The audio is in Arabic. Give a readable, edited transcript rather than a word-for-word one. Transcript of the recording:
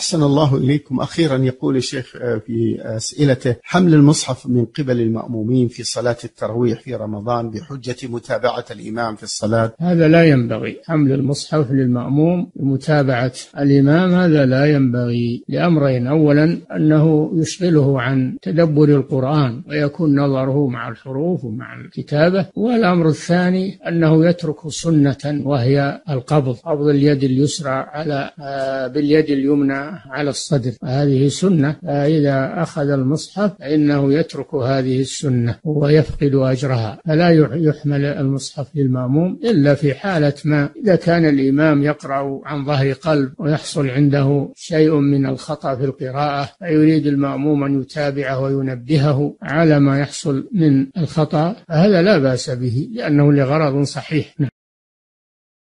أحسن الله إليكم. أخيرا يقول الشيخ في أسئلته: حمل المصحف من قبل المأمومين في صلاة التراويح في رمضان بحجة متابعة الإمام في الصلاة، هذا لا ينبغي. حمل المصحف للمأموم بمتابعة الإمام هذا لا ينبغي لأمرين: أولا أنه يشغله عن تدبر القرآن ويكون نظره مع الحروف ومع الكتابة، والأمر الثاني أنه يترك سنة وهي القبض، قبض اليد اليسرى على باليد اليمنى على الصدر، هذه سنة. إذا أخذ المصحف فإنه يترك هذه السنة ويفقد أجرها، فلا يحمل المصحف للمأموم إلا في حالة ما إذا كان الإمام يقرأ عن ظهر قلب ويحصل عنده شيء من الخطأ في القراءة فيريد المأموم أن يتابعه وينبهه على ما يحصل من الخطأ، فهذا لا بأس به لأنه لغرض صحيح.